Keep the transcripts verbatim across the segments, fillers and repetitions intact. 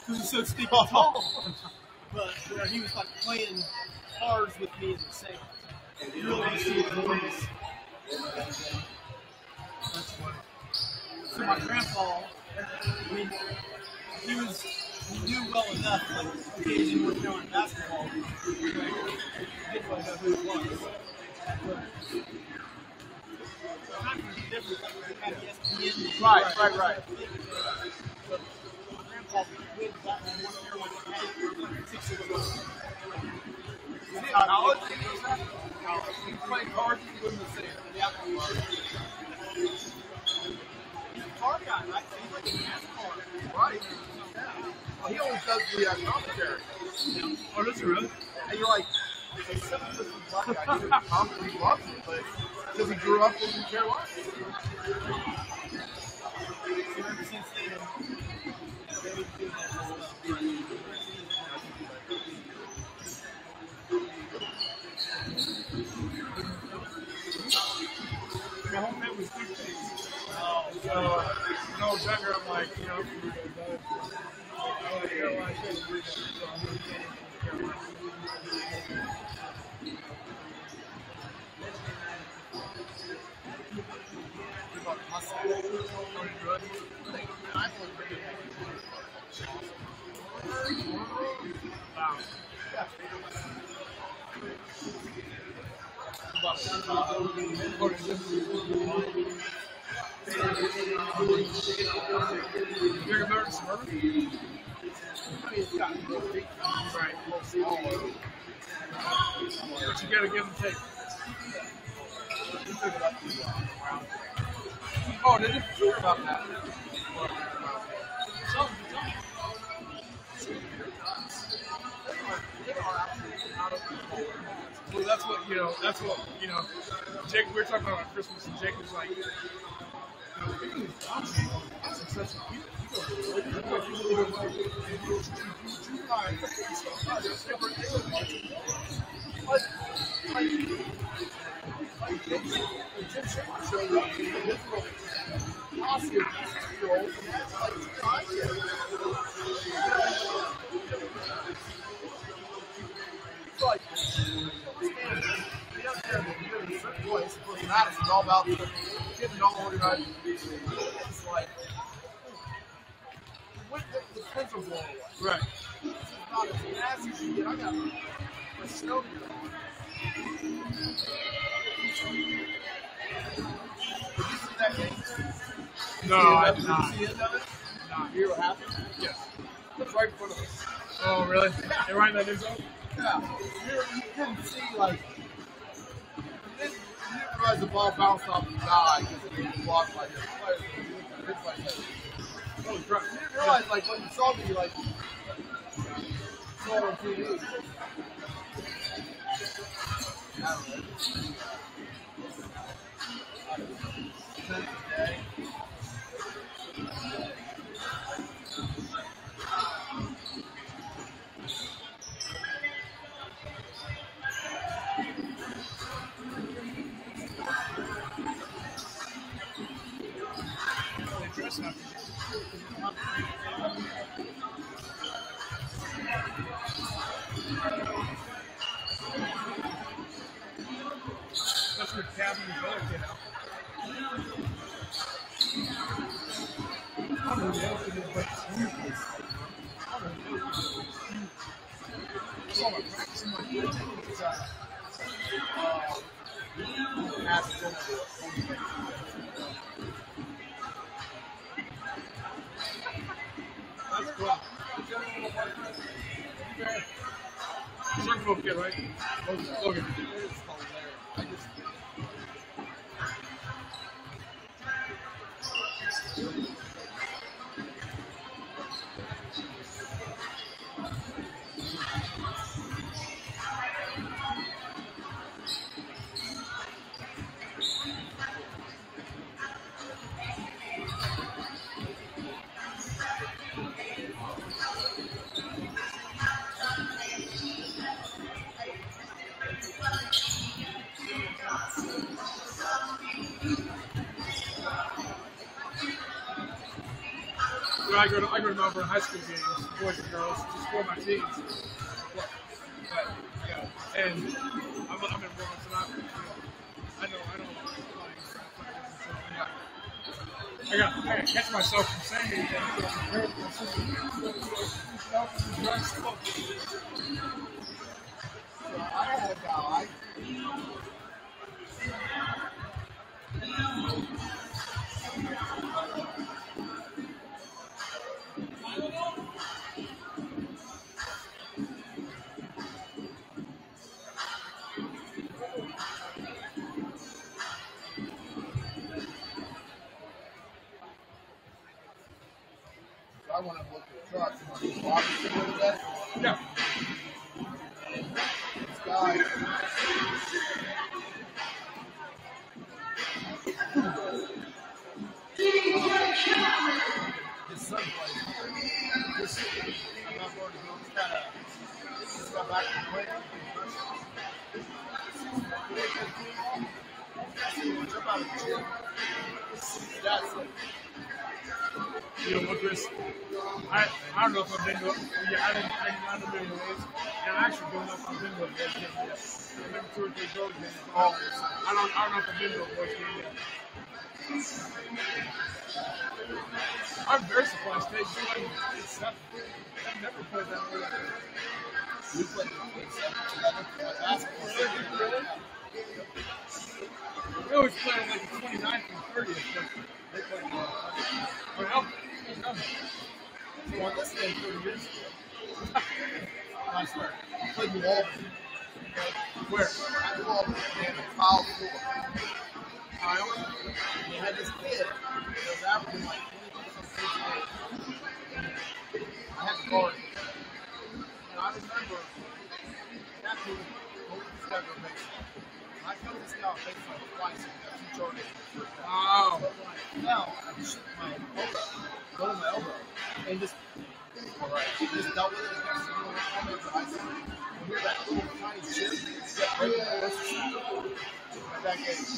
because he's so stinking tall. But where he was like playing cards with me in the same. You really want to see the boys. That's funny. So my grandpa, I mean, he was, he knew well enough, like, okay, he didn't work on basketball. He didn't really know who it was. But, not going to be different. Like, had E S P N. Right, right, right. But my grandpa did that one year when he had six years old. College? College. He played cards and doing the same. Yeah. He's a car guy, right? He's like a NASCAR. Right. Well, he always does the uh, commentary. Oh, does he really? And you're like, a seven foot black guy doing commentary, he loves it, but because he grew up in Carolina. So ever since then, they've been doing that as well. My home net was Teays. Oh, So, uh, when I was younger, I'm like, you know, I like Carolina shit. So I'm going to get into Carolina. Wow. You're American Suburban? I mean, it's gotten more big. Right. More smaller. But you gotta give and take. He took it up to uh, wow. Oh, did you hear about that? Some, they are absolutely out of control. Well, that's what, you know, that's what, you know, Jake, we were talking about on Christmas, and Jake was like, you know, people who's dominating are successful people. You go, you go, you go, you go, Like, like, like, it's, it's just showing you the difficult posse of these two-year-olds, like, five years. It's like, be out there in a certain place, of course, Madison's all about the getting all organized. It's like, when the, the pencil blow away. right. This is not as nasty as you get. I got a snow here on. Did you see that game? No, I did not. Did you see the end of it? No. You hear what happened? Yes. It was right in front of us. Oh, really? They ran that new zone? Yeah. You, you couldn't see, like, you didn't, you didn't realize the ball bounced off the die because it was blocked by your players. It's like that. Holy crap. You didn't realize, like, when you saw me, like, saw it on T V. I don't know. Today. They dress up. That's what Cabin and Miller get out. I don't know what it is, but it's weird. I don't know. I saw my practice in my kids. It's uh, uh, Aston. that's cool. Circle kid, right? Logan. I just I go to I go to Melbourne high school games, boys and girls, just for my teams. But, but yeah, and I'm, I'm in Bronx, and I'm, you know, I know I don't like flying practice, so yeah. I got I got to catch myself from saying anything. So I had a guy. I want to look at the truck. Obviously, what is that? Yeah. This guy. His son plays. This, I'm not going to go. He's got a. He's got back to play. Jump out of the gym. That's it. You know what, Chris? I I don't know if I've been to it. Yeah, I didn't. I didn't know many ways. And I'm actually going up. I've been to a boys game yet. Maybe two or three girls games. Oh, I don't. I don't know if I've been to a boys game yet. I'm very surprised. They it's seven. I've never played that way. We played together. Basketball. Really? We always play on like the twenty-ninth and thirtieth, but they play. Or no, no. We won this game thirty years ago. I swear. We played New Albany. Where? At New Albany. They had a foul floor. Iowa. They had this kid that was averaging like twenty some I had to guard him. And I remember that dude hope this guy go baseball. I come to this guy on baseball twice and got two charges. Wow. But when I fell, I just shook my elbow, go to my elbow, and just, all right, he just dealt with it and kept sitting on the elbow. But I said, you hear that little tiny chip, get right in the wrist, my back ache.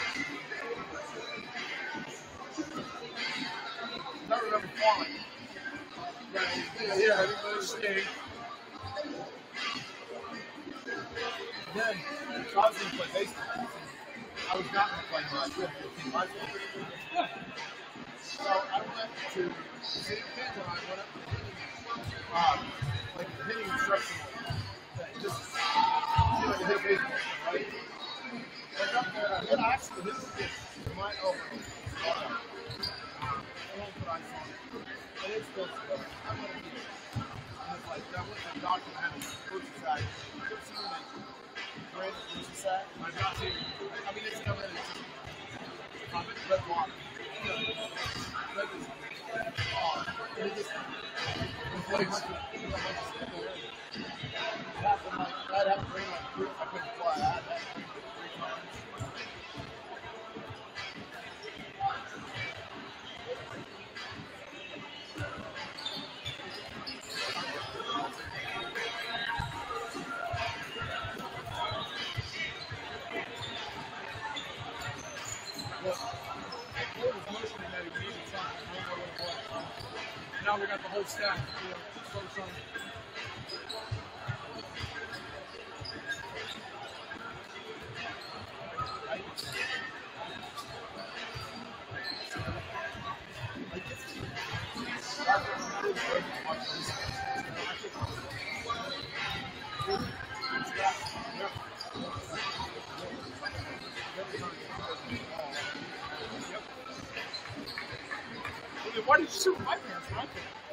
I remember falling. Right. Yeah, yeah, everybody's staying. Then, so I was going to play baseball. I was not going to play much. We had fifteen life. So I went to Saint Ken and I went up to the hitting, um, like the hitting instruction thing. Just, you know, to hit baseball, right? Went up there and I hit actually hit the pitch to my elbow. I won't put ice on it. And it's still stuck. I want to do it. And it's like, I went to the doctor and had a first side. Good seeing that. Great first side. My God, too. I mean, it's coming in. It's um, red water. You know, red is, oh, it just, it's like, it happened like, I'd have to bring my fruit. I couldn't fly. I had that. Now we got the whole staff, you know, focus on. Why did you sue my parents? Right?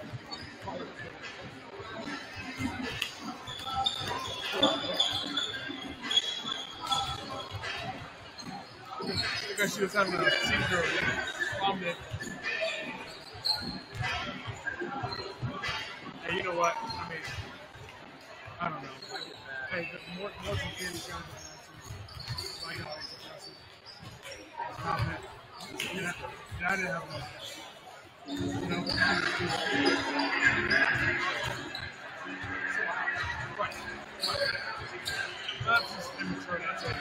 I guess she was having a seizure. Mom did. Hey, you know what? I mean, I don't know. Hey, the more, more than theory's got to be I know it's impressive. Um, yeah, I didn't have one. You know, right. That's just immature, that's it.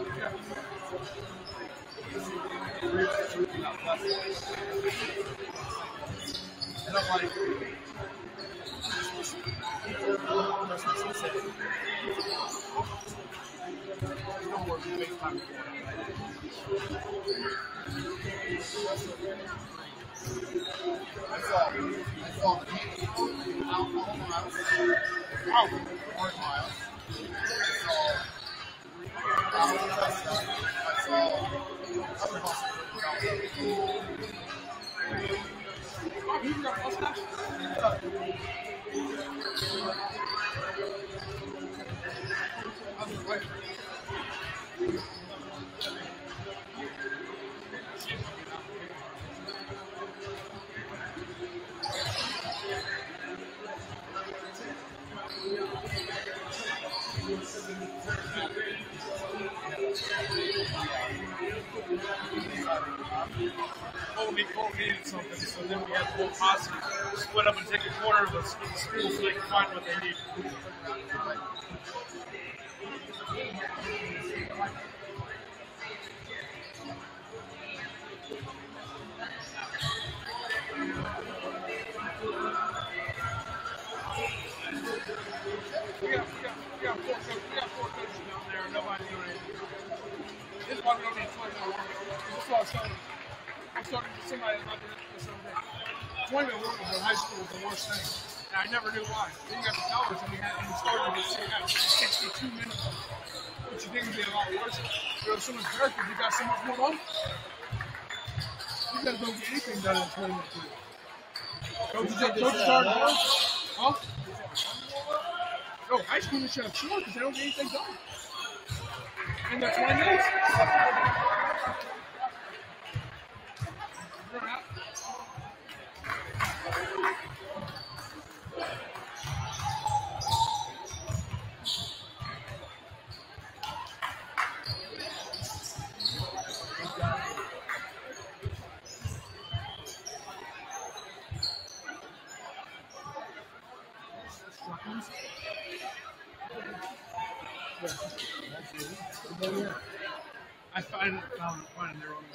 And I'm like, that's what she said. There's no more FaceTime for it. I saw, I saw the alcohol miles, out, orange miles. I saw, I saw other buses. Oh, you got bus pass? Cole needed something, so then we had the whole posse split up and take a quarter of the school so they can find what they need. We got, we got, we got four coaches, we got four coaches down there, and nobody's doing anything. This is why we don't need twenty minute warm-up. This is what I was telling them. I was talking to somebody about this other day. twenty minute warm-up in high school is the worst thing. And I never knew why. Then you got the college and we had and we started with sixty-two minutes, which you think would be a lot worse. You have so much better because you got so much more on. You guys don't get anything done in twenty minutes. Coaches coaches aren't hard. Huh? No, high school should have short because they don't get anything done. In their twenty minutes. I find um, finding their own.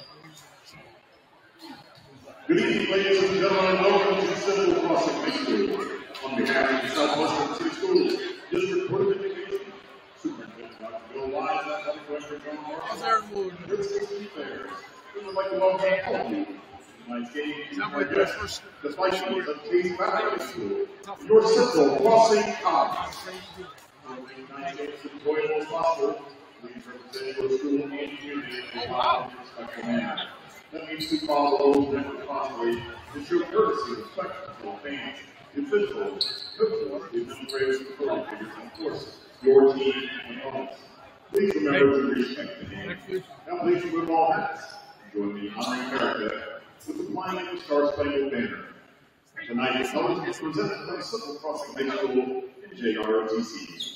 Good evening, ladies and gentlemen. Welcome to Central Crossing High School. On behalf of the Southwestern City Schools District Board of Education, Superintendent Doctor Bill Wise, Athletic Director John Morrison, and Principal Affairs, we would like to welcome all of you to tonight's game to our guests, the Vikings of Teays High School, your Central Crossing High. Tonight's game is enjoyable as possible. Please represent your school and community in a positive, respectful manner. That means to follow those that responsibly, ensure courtesy, respect for fans, individuals, principals, administrators, and authority figures, and of course, your team and opponents. Please remember to respect the game. Now please remove all hats. Join me in honoring America with the flying of the Star Spangled Banner. Tonight is held is presented by Central Crossing High School and J R O T C.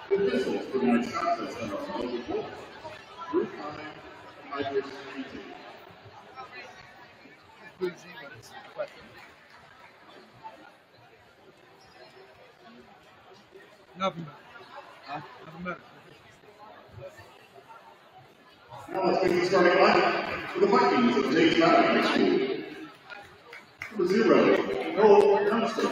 The missiles for tonight's contest are Logan Wolf, Ruth Conning, and Idris P T. Bougie, but it's effective. Nothing better. Huh? Nothing better. Now let's begin the starting lineup for the Vikings of Teays High School. Number zero, Noel Johnston.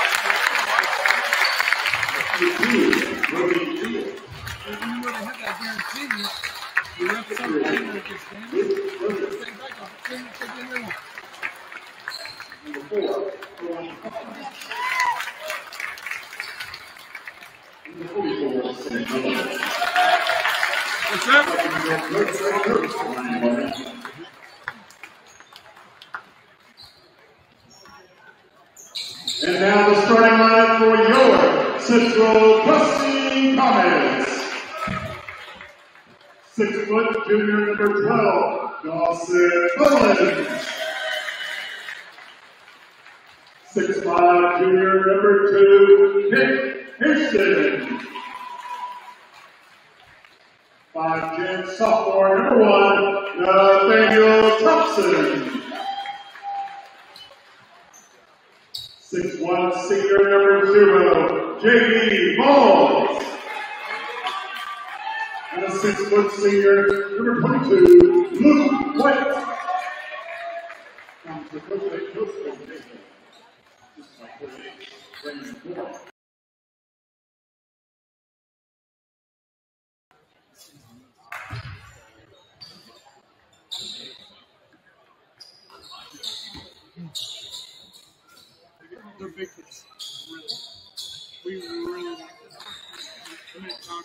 Number two, Brody Field. If you would have had that guarantee, you left something like this game. Take back off. Take the other one. Number four, Rowan Kaufman. Number forty-four, Sam Miller. What's that? And now the starting line for your Central Wrestling Comets. Six foot junior number twelve, Dawson Mullins. Six five junior number two, Nick Houston. Five ten sophomore number one, Nathaniel Thompson. Six one senior number zero, J D Mullins. And a six foot senior number twenty-two, Luke White. Comes the coach at Coach This is my coach, Brandon Moore. They're big kids. Really. We really want them. I mean, conquer.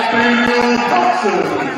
Nathaniel Thompson.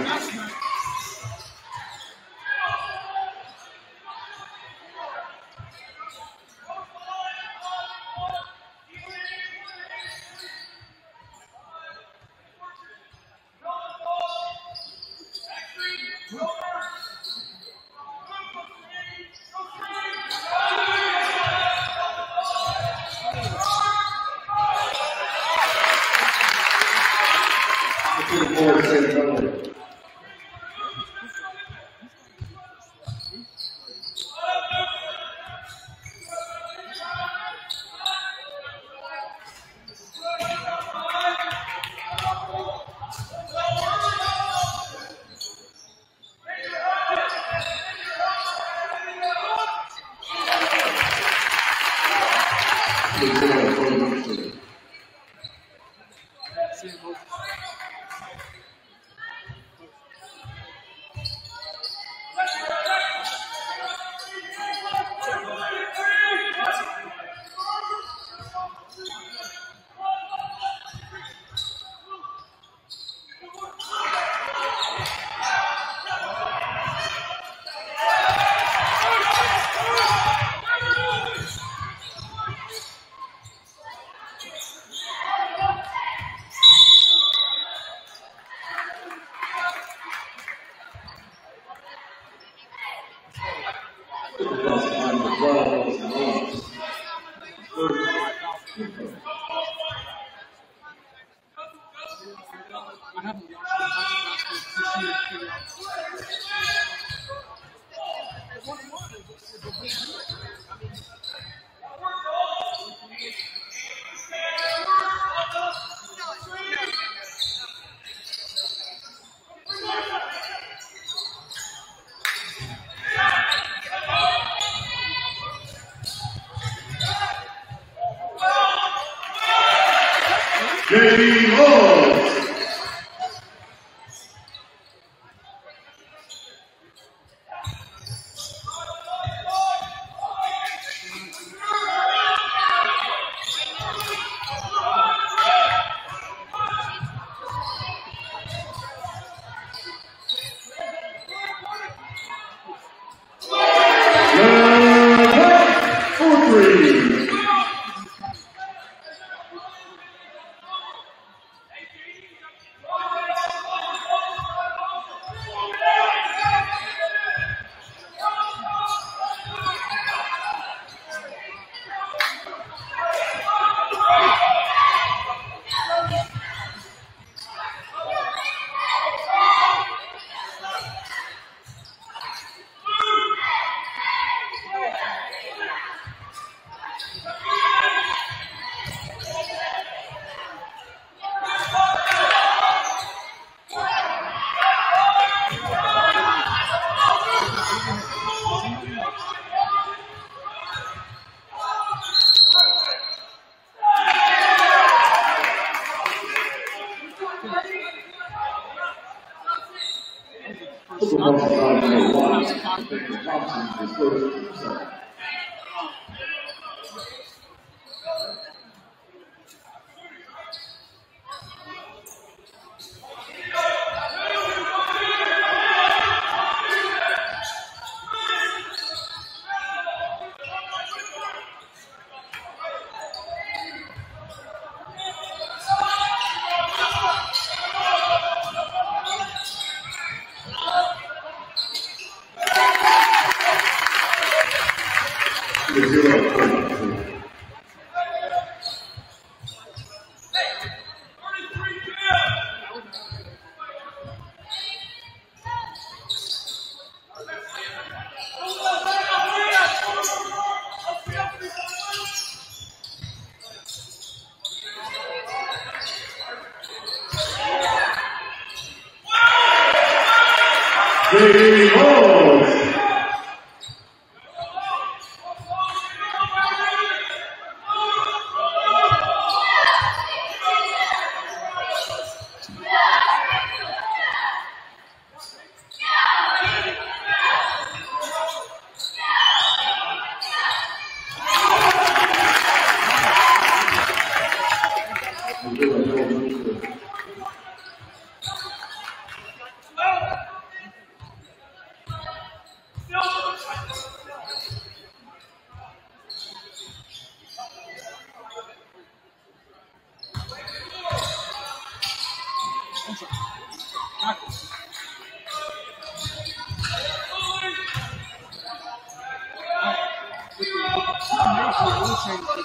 J D Rose.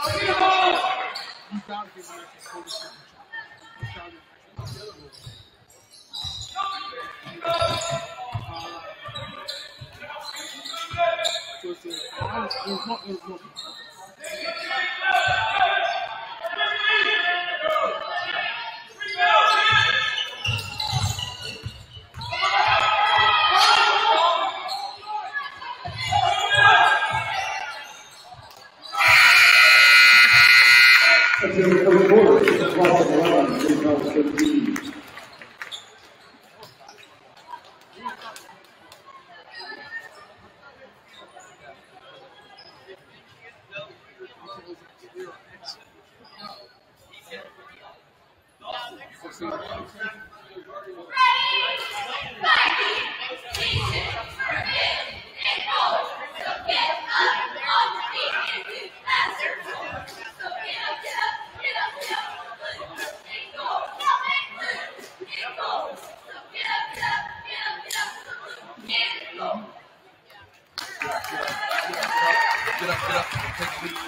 You gotta give me a full shot. You gotta So it's a, it was not, it was not. That's in the first quarter. It's across the line. It's now fifteen. Get up, get up, take the lead.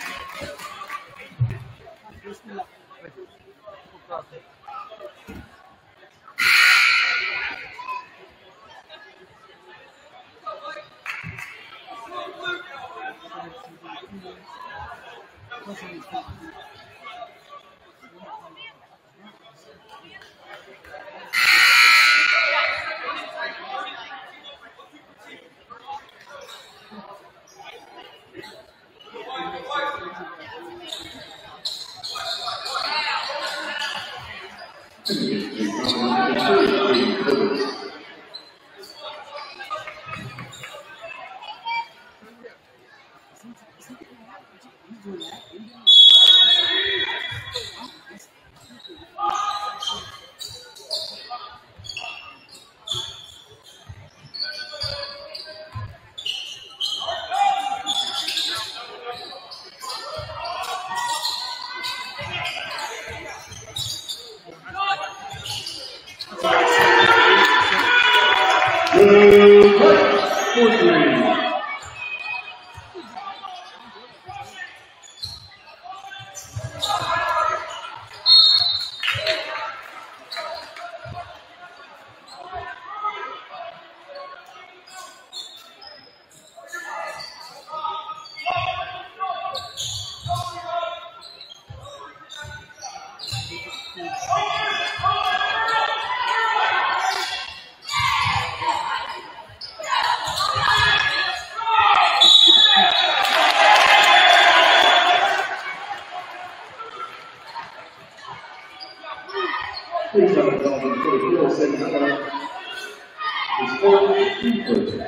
Please don't go to the field setting up. It's four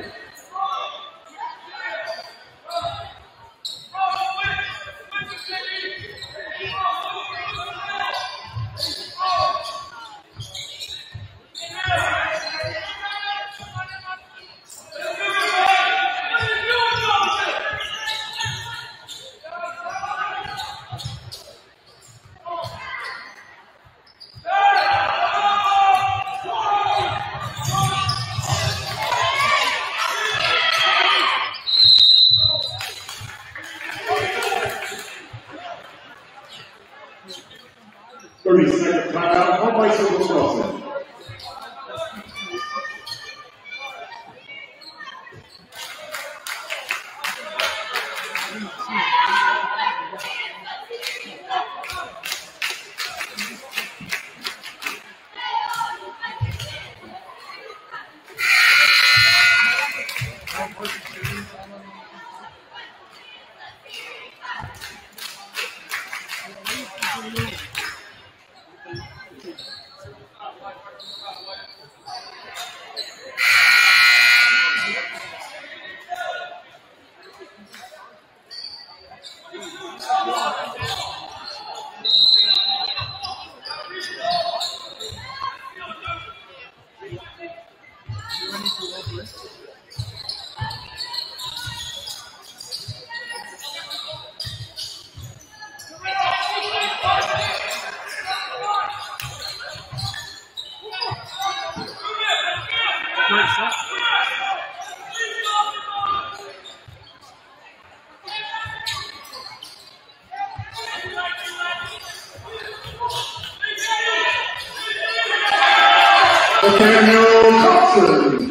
thirty second timeout. Home ice for Wisconsin. Nathaniel Thompson.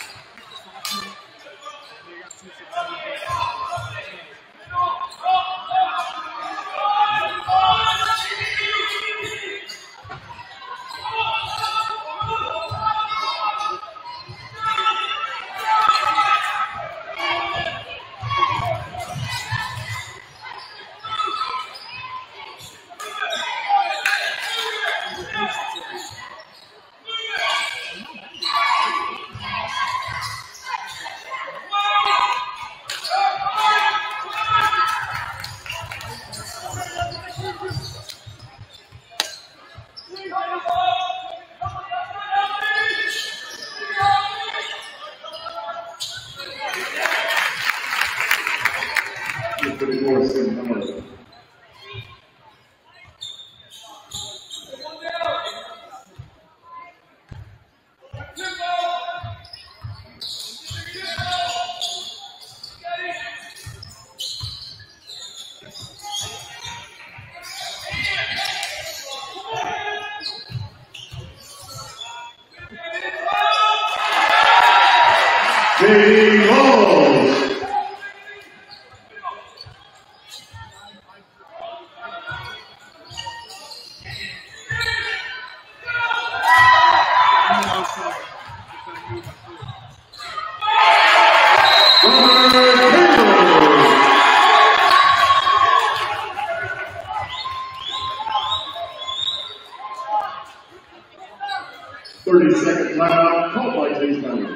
thirty second timeout called by Teays County.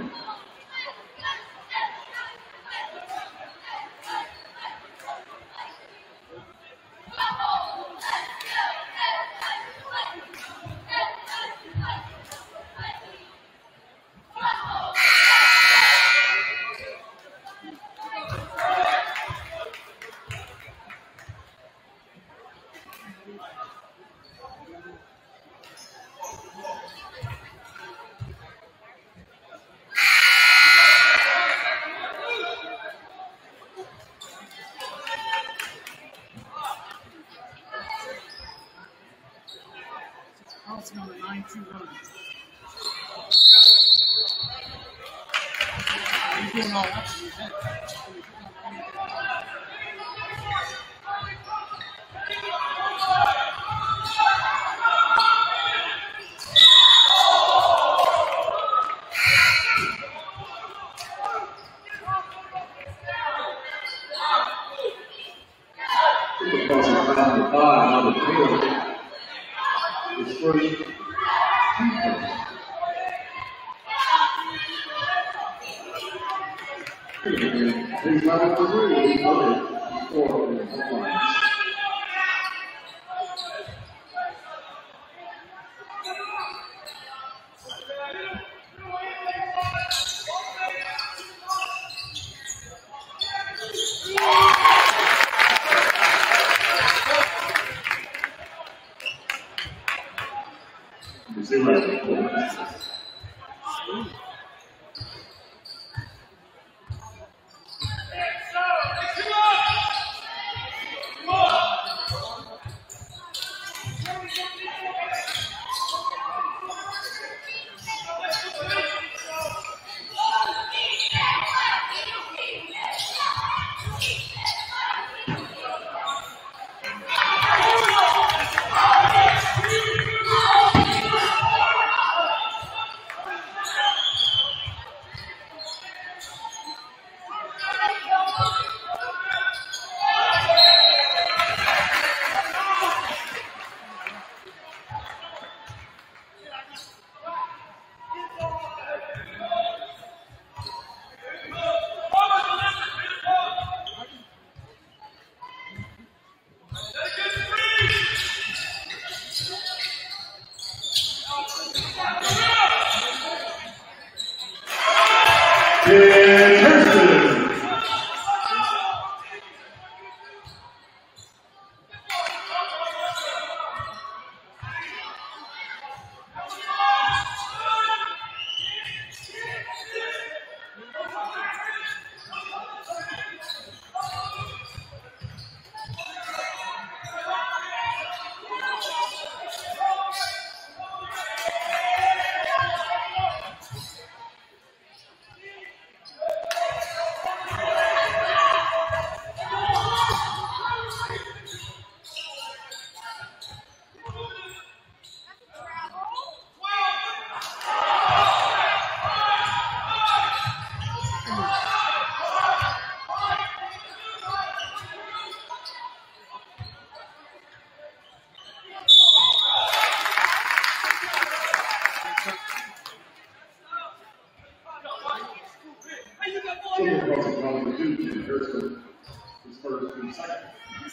On the nine two run. He's doing all that to the event.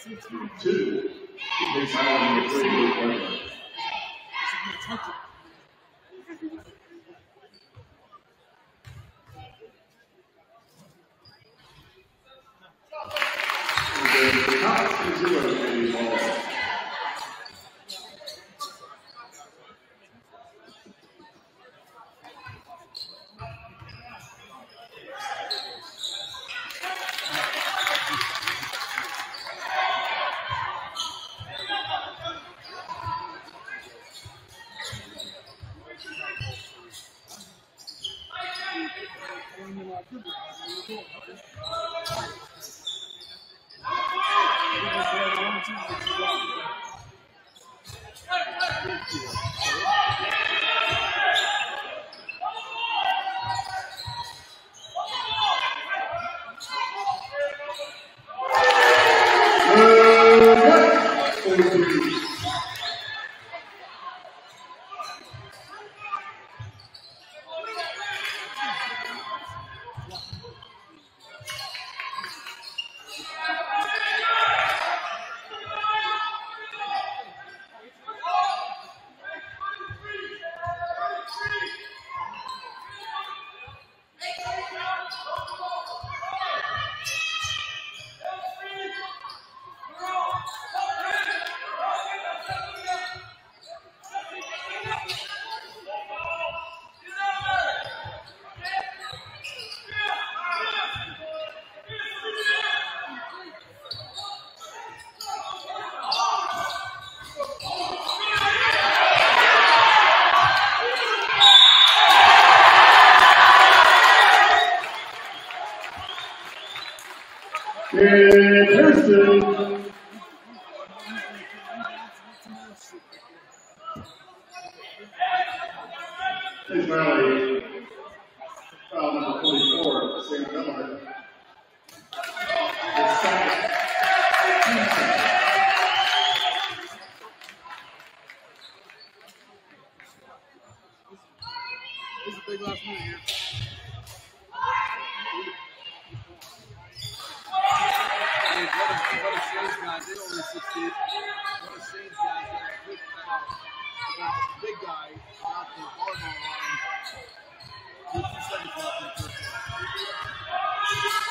Two. He takes out number three. Player. The top zero is ball. Israeli, foul number twenty-four, same number. The second. This is a big last minute here. Hey, what a, what a Shane's guys, they don't really succeed. What a Shane's guys, they're big, uh, big guy out the volleyball line. With two seconds left in the first one.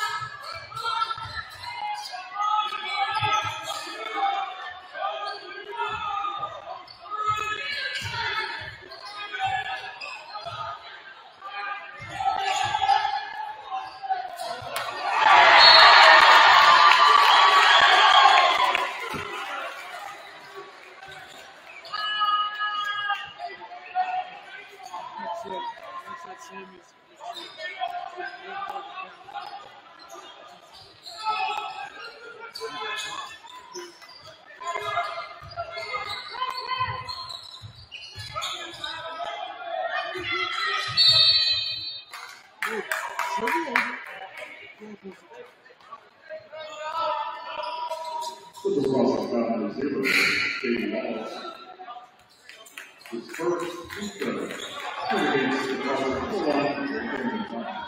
With the process foul number zero, David Wallace. His first free throw. Against the process full line during the time.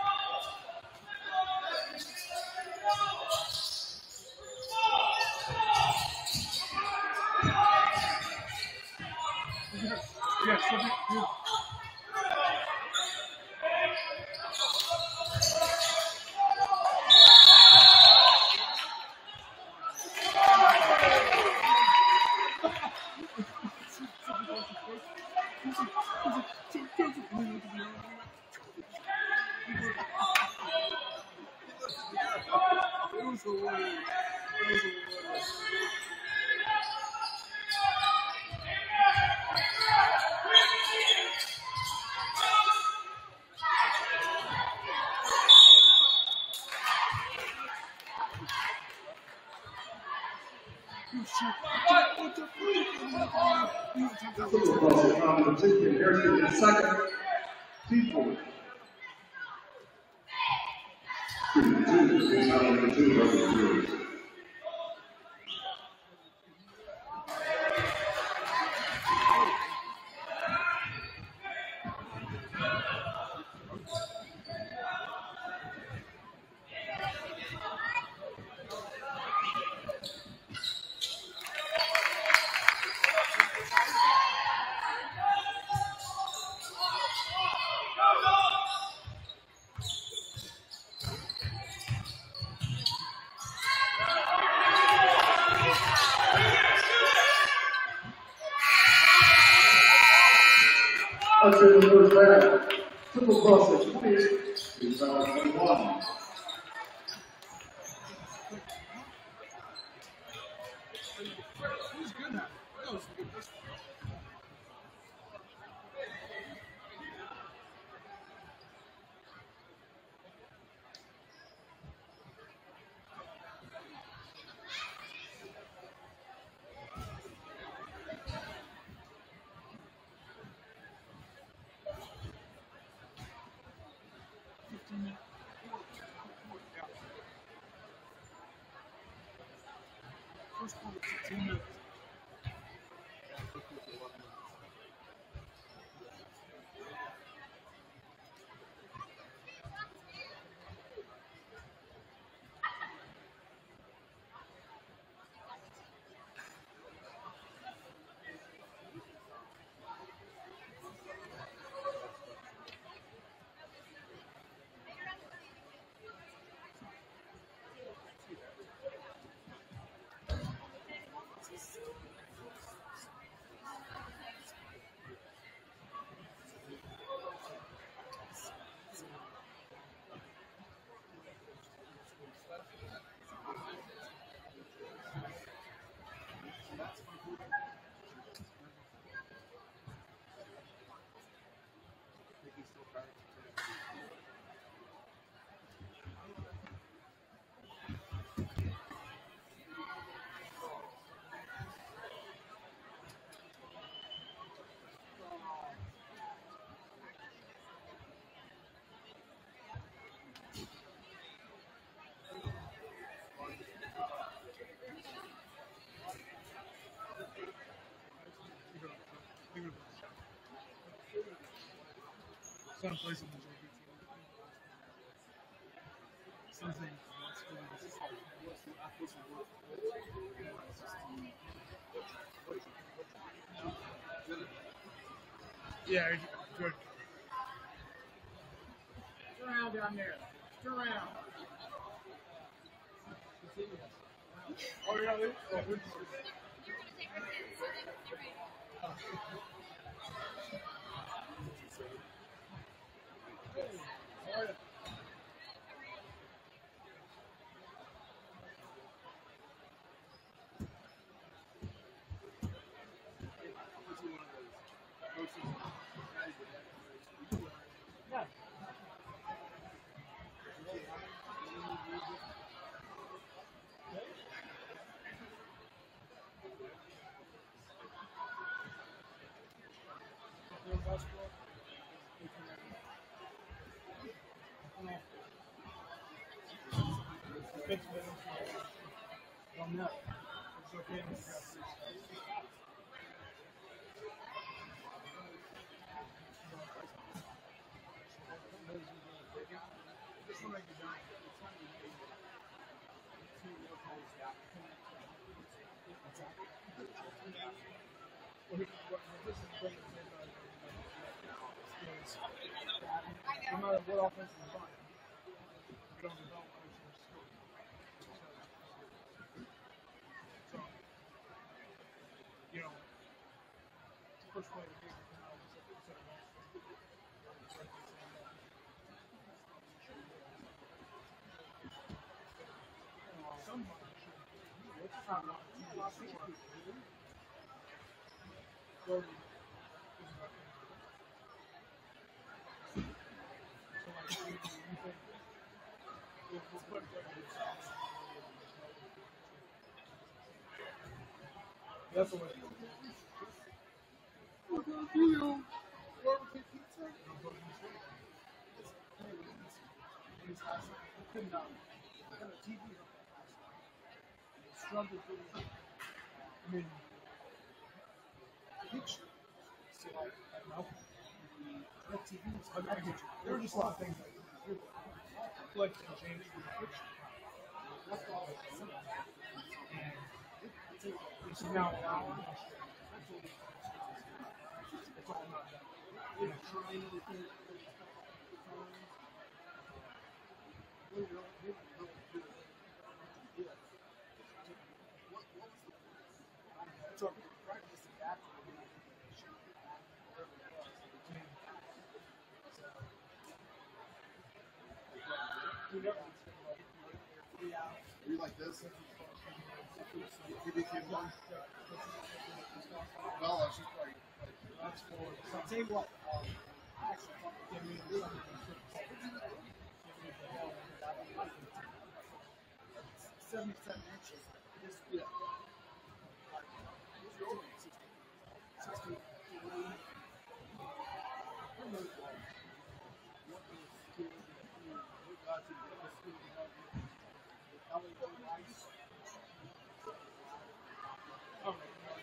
Yes, yes. Second, people. Two, two, is not number two, but zero. Let's say the first back. Triple cross at twenty, freestyle twenty-one. He's good at it. That was good. fifteen minutes. Yeah. First quarter, fifteen minutes. Son plays in the J V team. Something. Yeah, good. Turn around down there. Turn around. Oh, yeah, they, oh, good. On that. It's okay. This will make it down. No matter what offense is fine. We don't develop offense. So, you know, first play of the game. Somebody should. What's the problem? Go. That's the way. What do you? What would you pizza? Couldn't down. Got a T V. Struggled to. I mean, picture. So like, I don't know. That T V was I get you. There were just a lot of things like like and change the picture. That's all. It's now allowed. It's all not done. You know, trying to think. So practice after the You never get to like three hours. Are you like this? You became one? No, I was just like, That's for So I'll tell you what, um, I actually thought they gave me a little seventy-seven inches. This yeah. like, sixty, sixty, oh,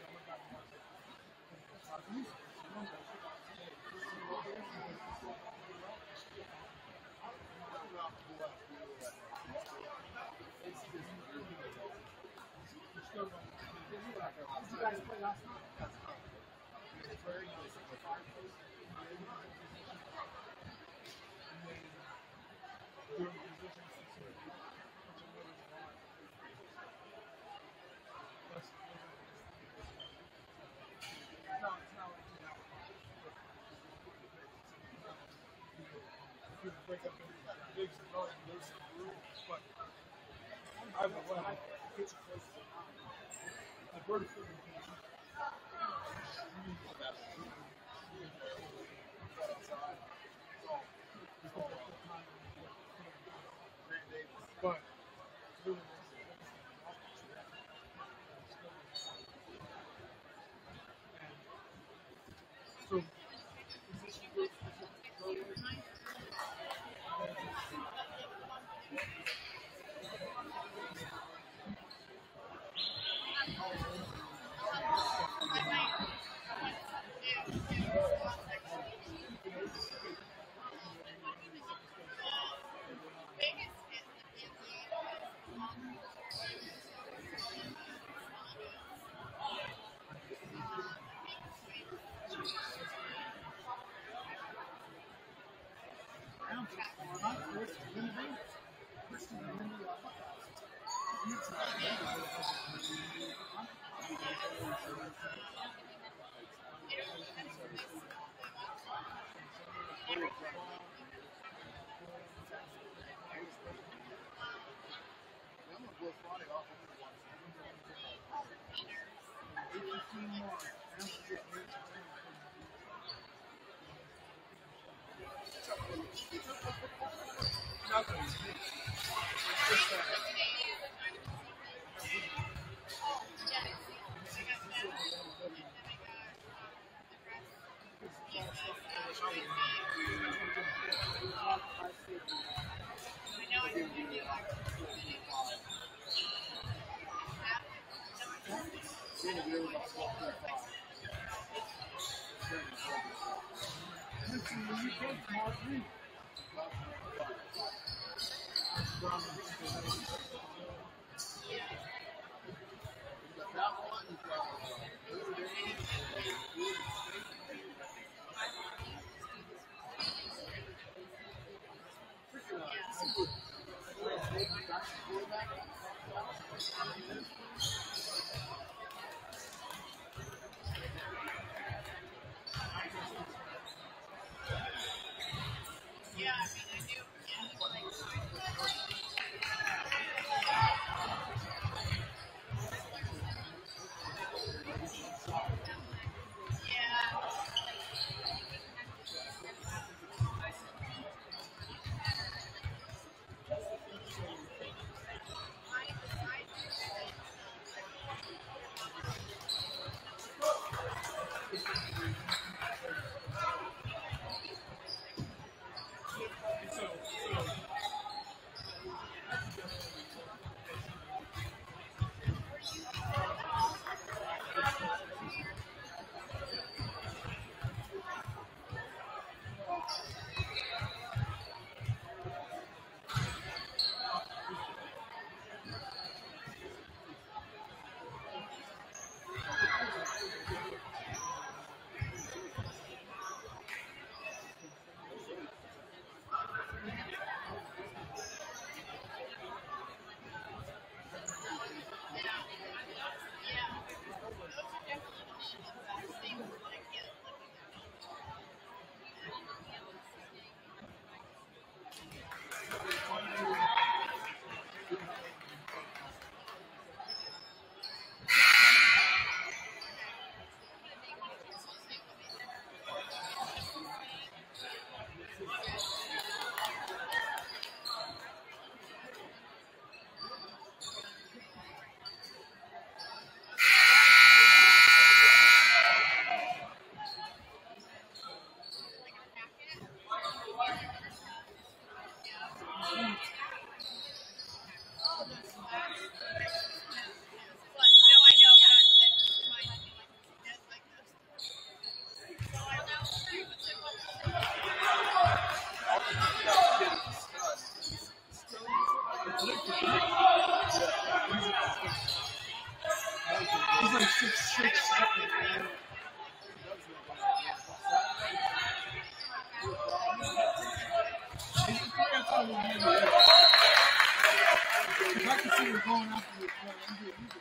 Did you guys play last night? It's very nice. No, it's not like that. You break up into big cigars and there's some room, but either way, it's close to the bird is living but really, so, is this your I'm gonna blow Friday off. nothing? It's just that. Yeah, I mean, I do. Yeah, like, six seconds, man. If I can see him going after the point, I'm doing it.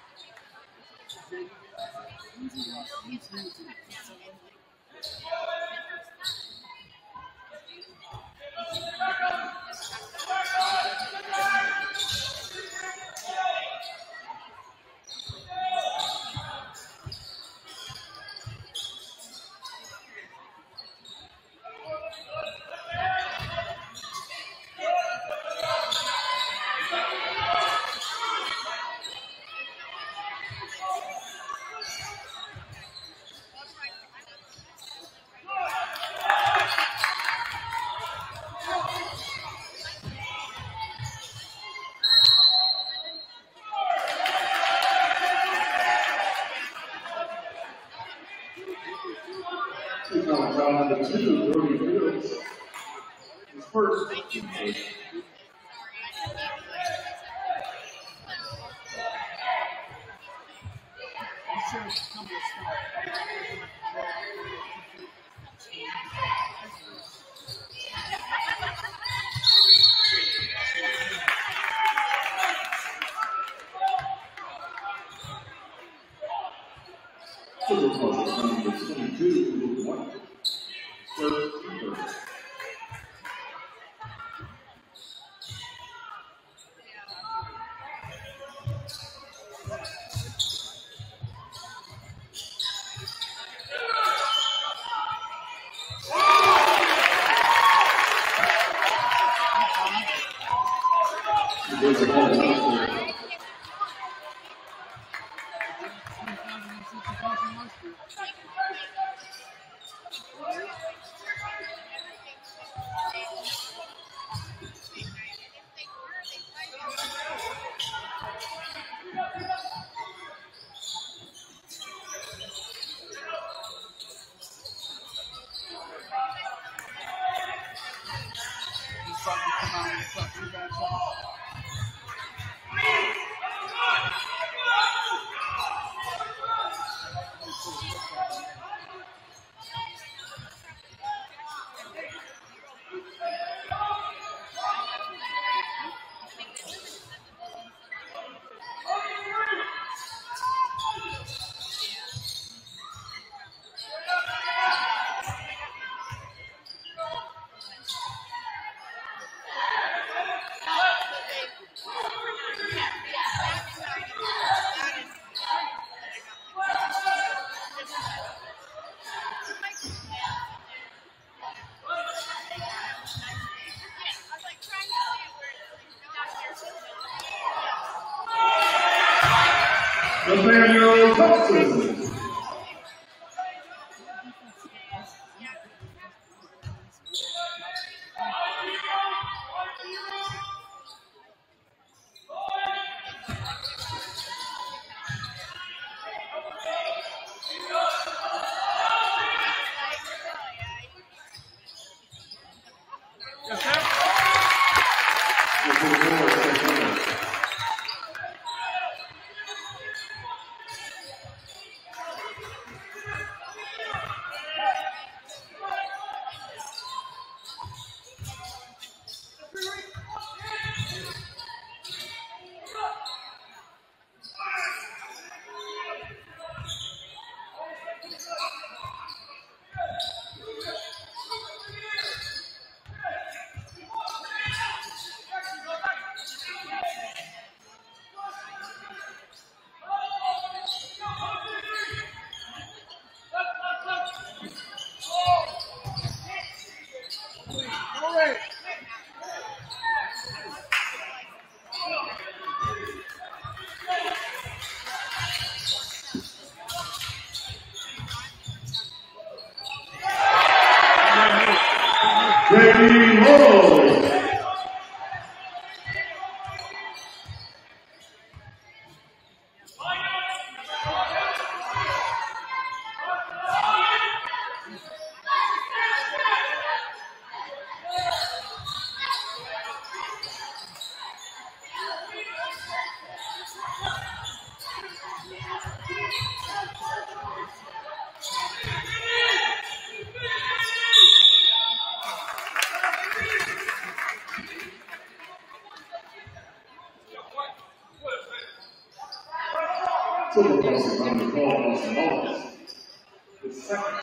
Number two, Brody Fields. His first teammate. Super Plus number twenty-two, one. First keeper. There's a ball out there. Nathaniel Thompson. Silver crossing on the call on Samoas. The second.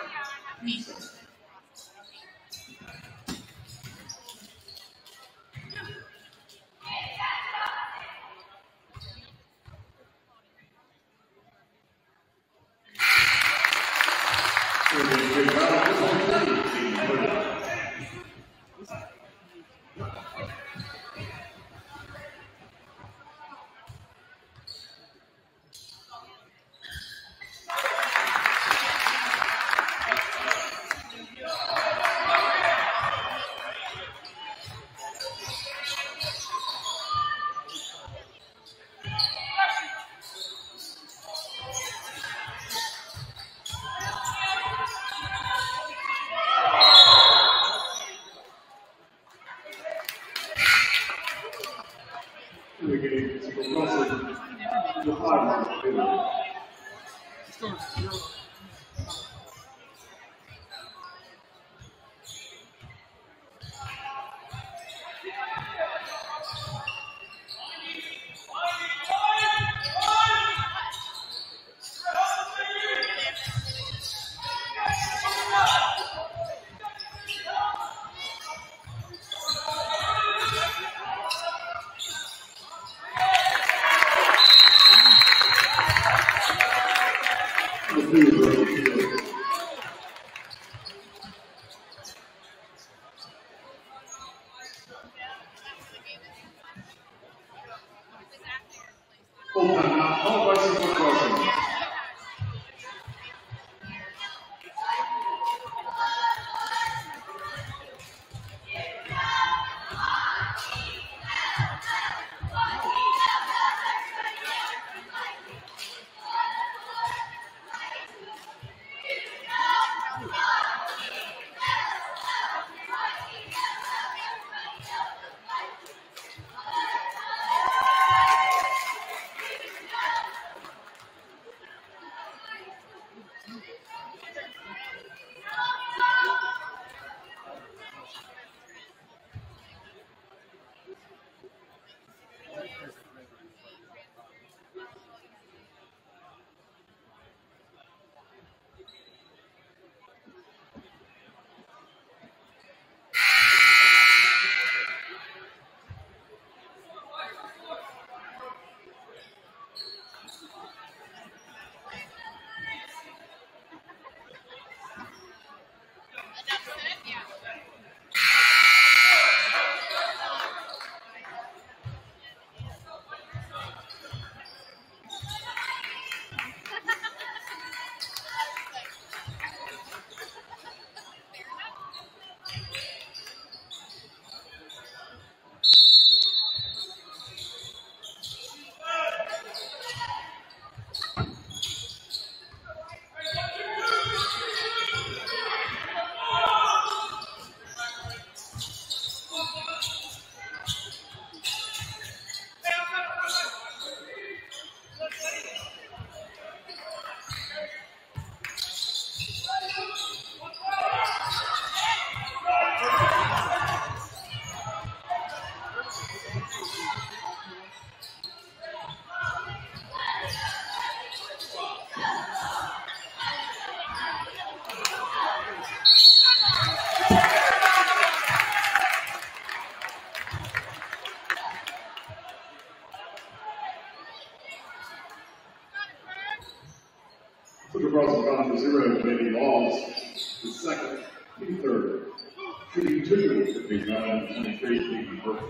Silver Crossing gone for zero, maybe lost. The second, the third. Shooting two, big nine, twenty-three, big first.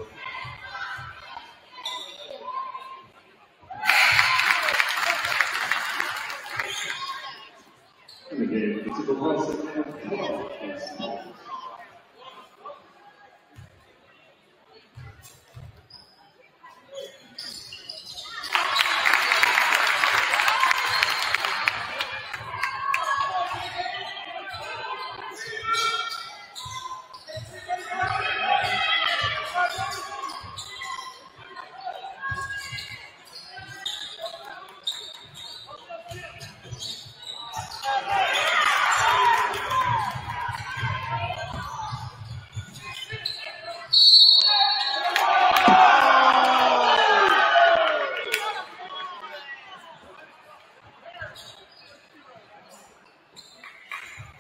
In the game, the Silver Crossing have twelve points.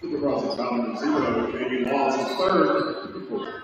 Supercross is bound to zero, maybe lost his third.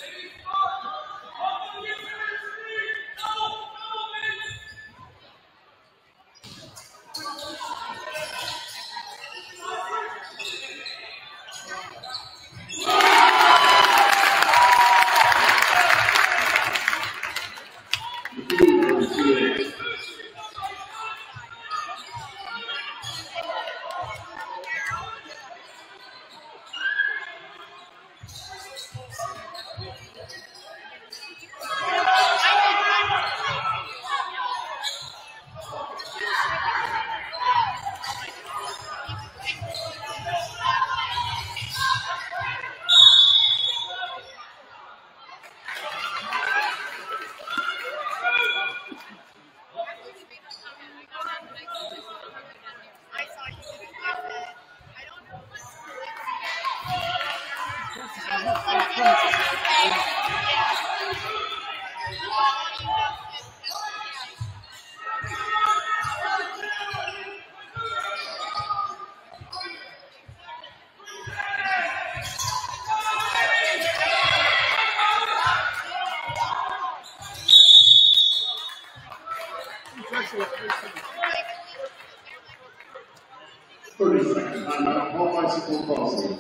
thirty second timeout, all bicycle crossing.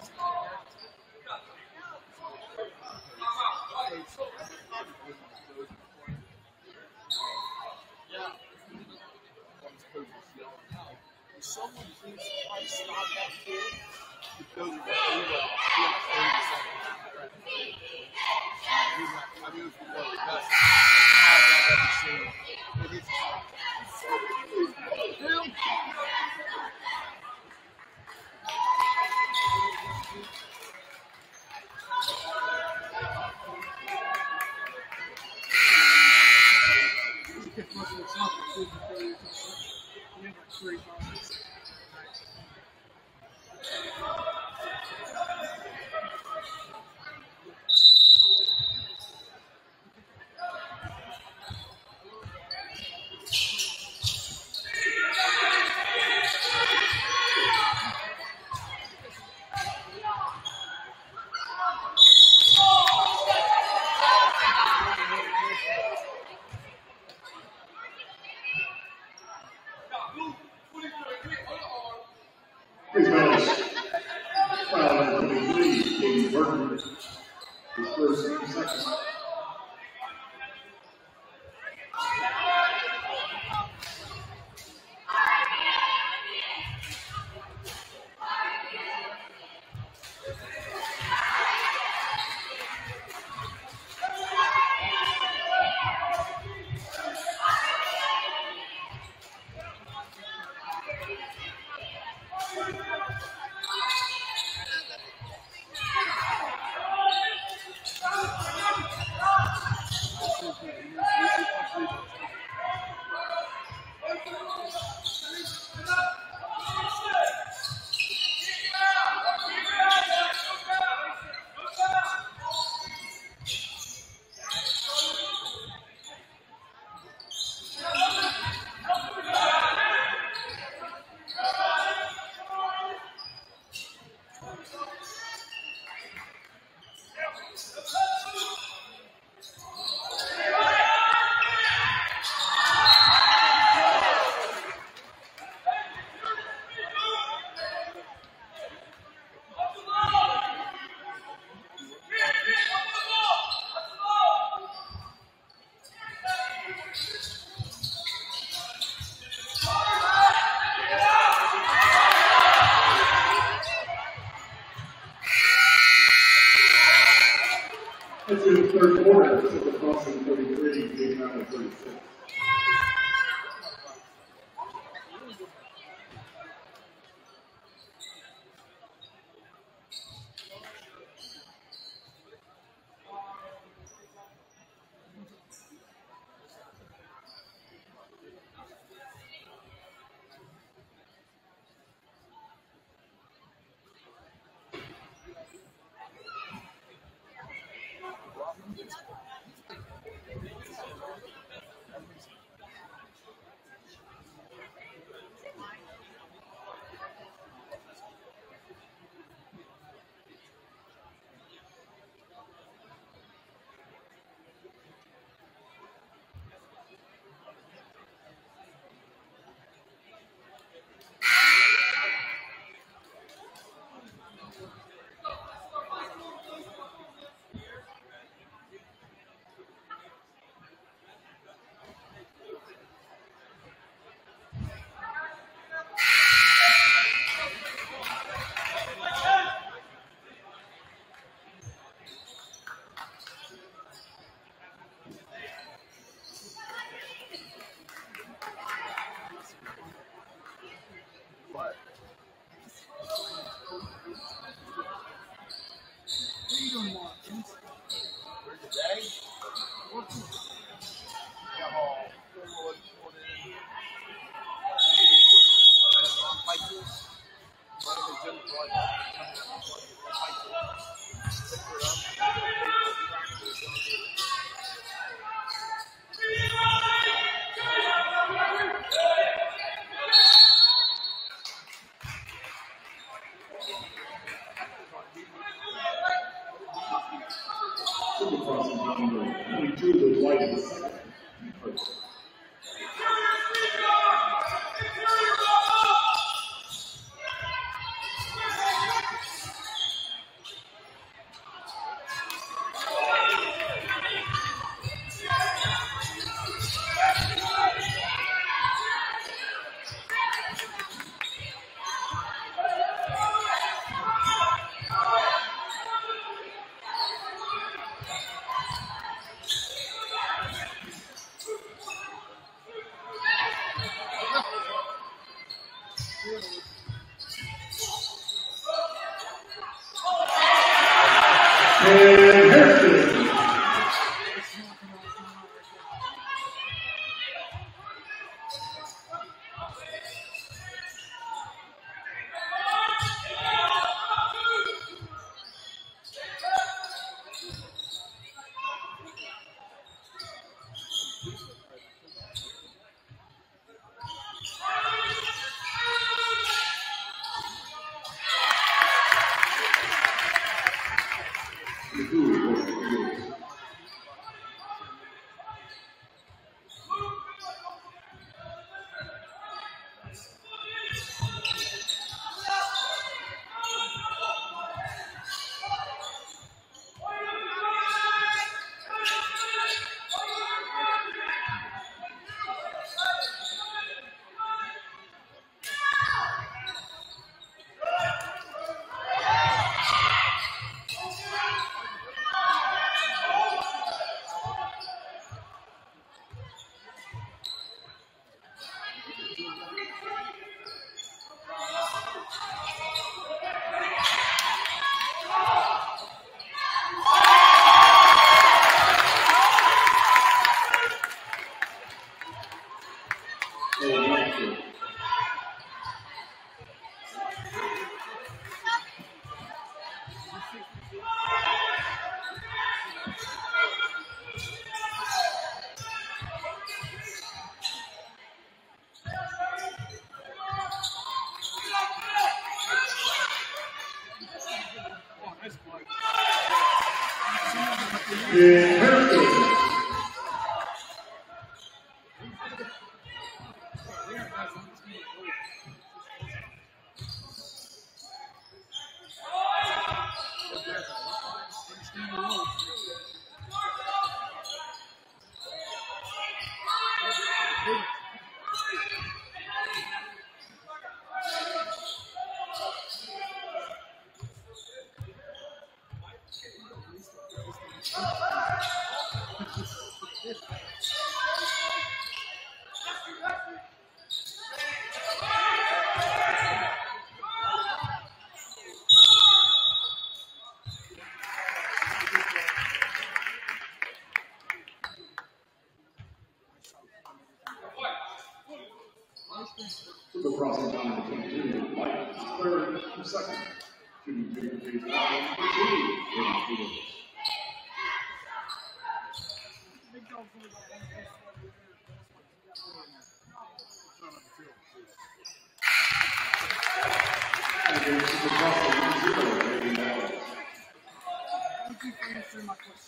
Someone please try to stop that kid because of that email. thirty seconds. I mean, it was one of the best I've ever seen. It is Please notice, foul number twenty-three, Teays Burton. His first team second. That's in the third quarter, so the crossing thirty-three, Teays Mountain thirty-six. What are you doing, Mark? Where's the bag? Yeah, oh, what, what is it? Wrong fight tools. One of the gym blood. Fight tools. Pick it up. Supercross number twenty-two, the white is second. First. Supercrossing down to twenty-two, white is third and second. Shooting figure three, five, three, Thank you for answering my question.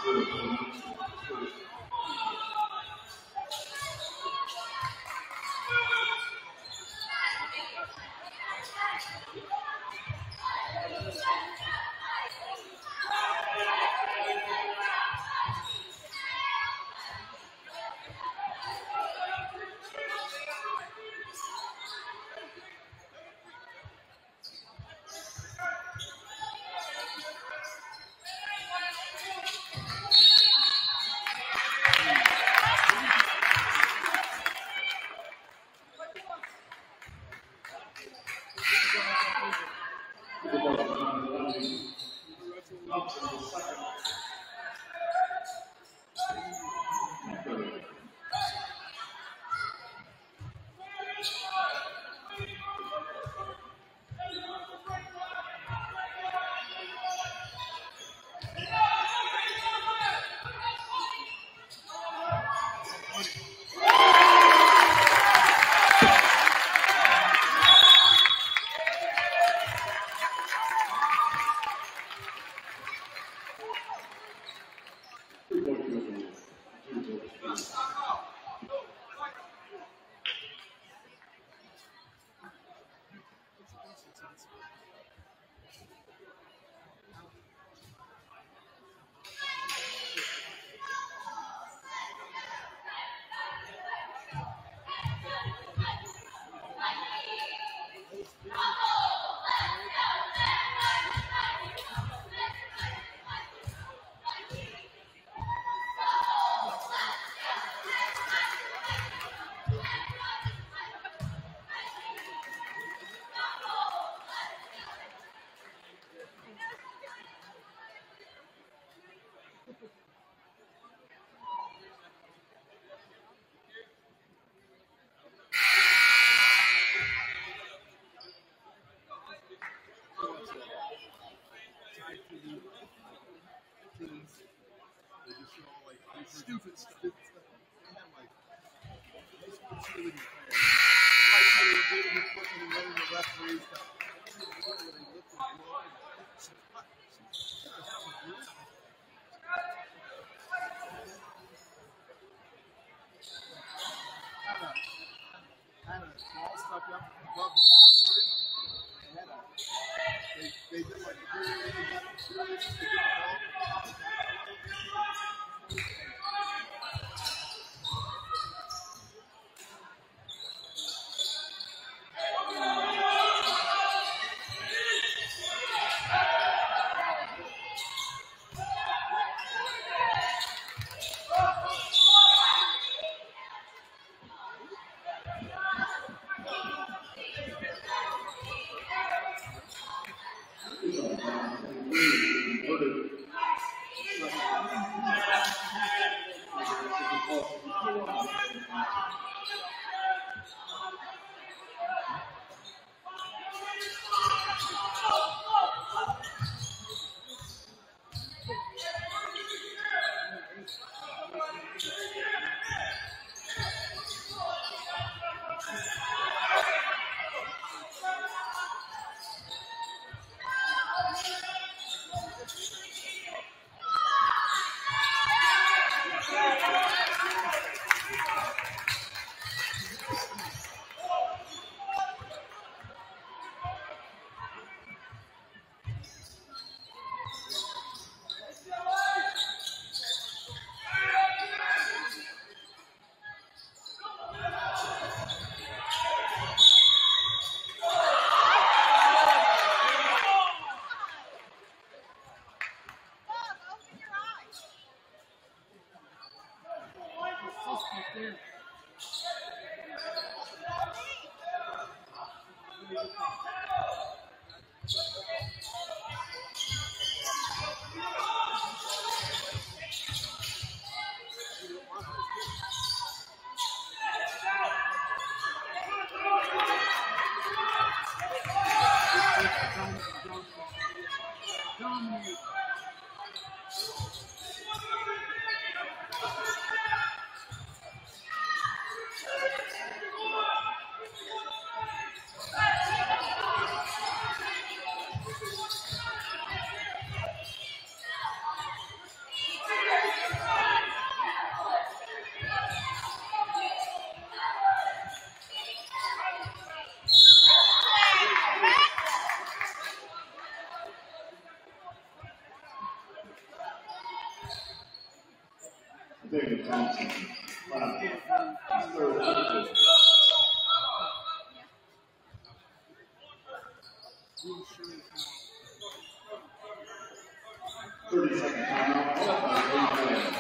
Stupid stuff. They have like these cheerleading players. Like how they did with fucking running the referees stuff. Had a ball stuck up above the basket. They had a they they did like three they got two they did the ball. Voted David Thompson. Wow. Third. thirty second timeout.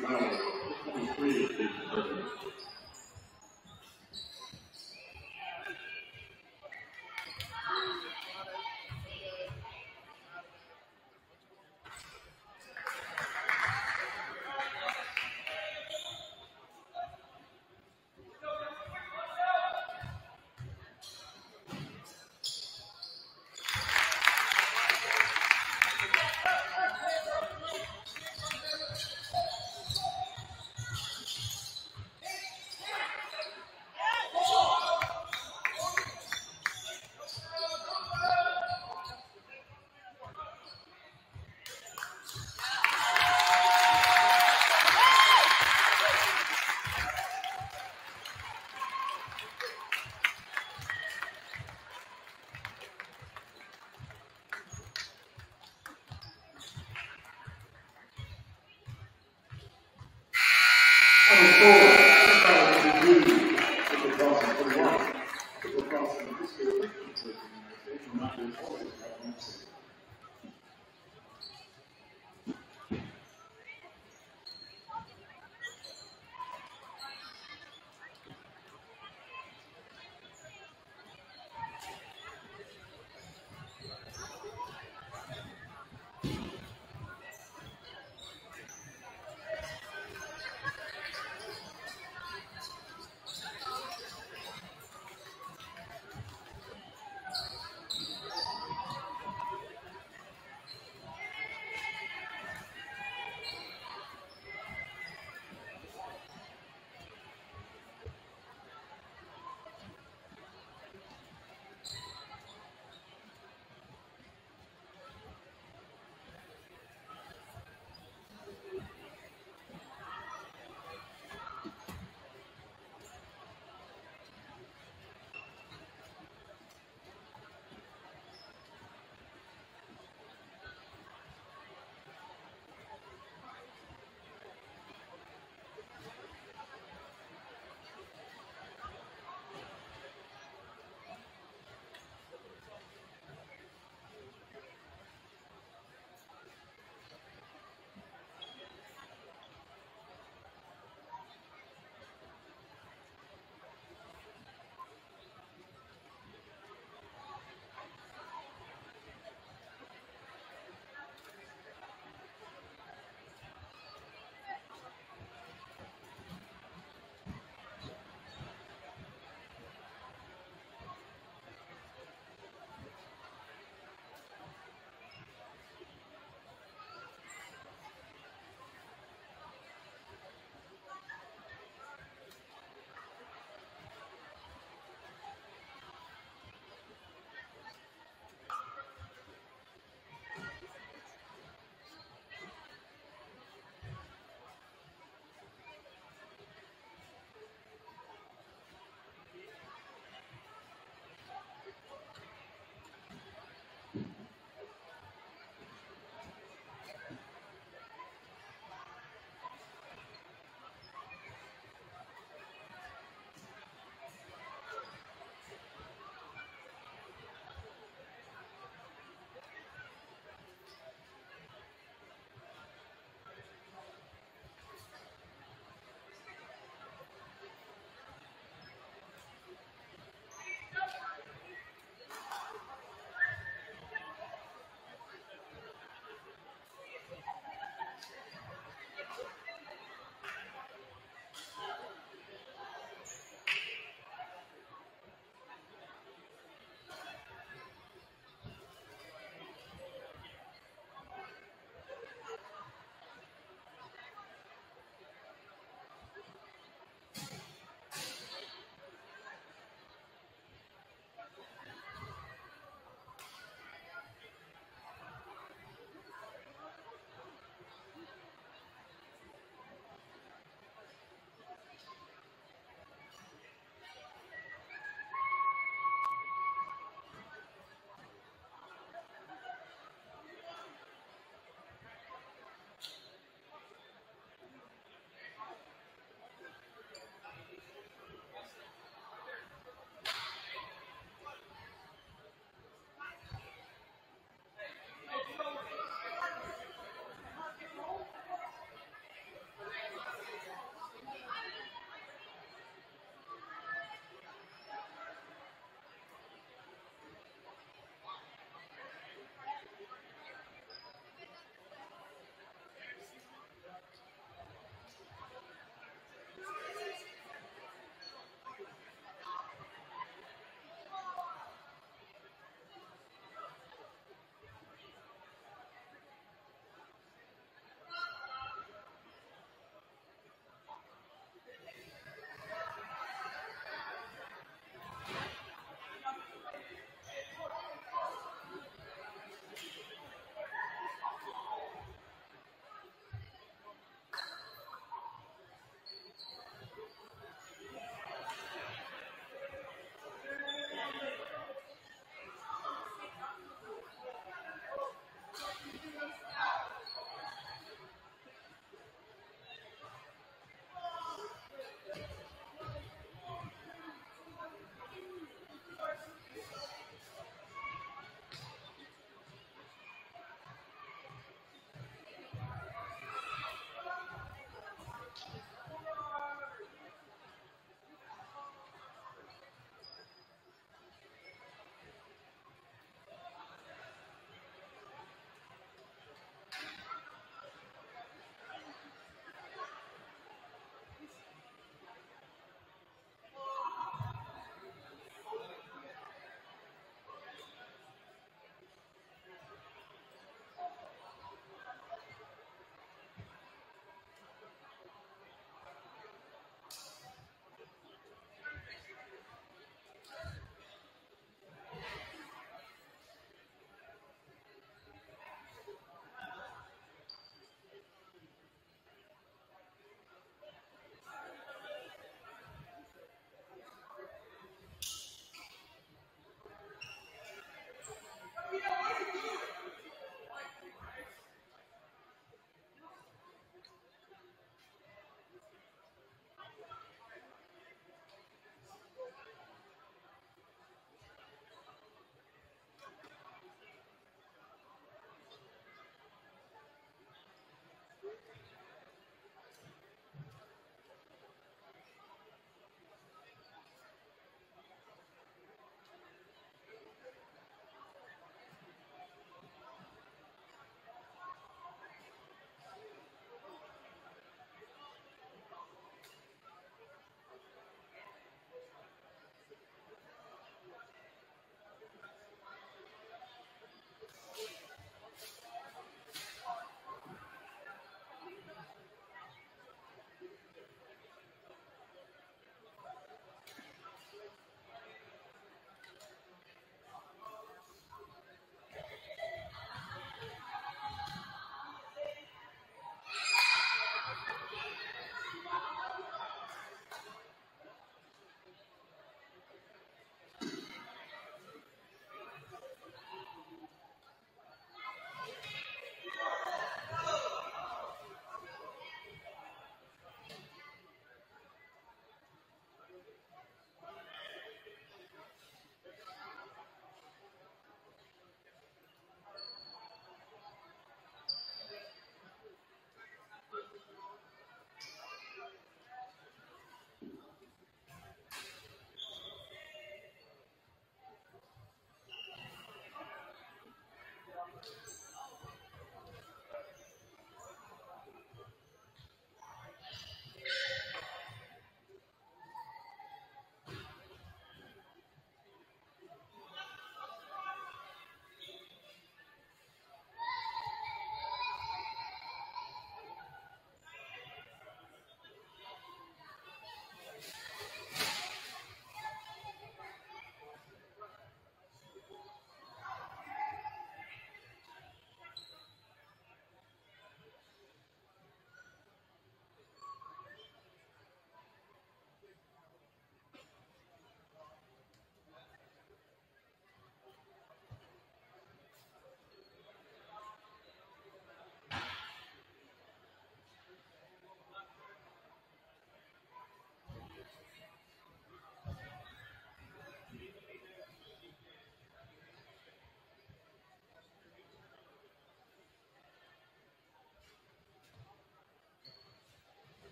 Crossing,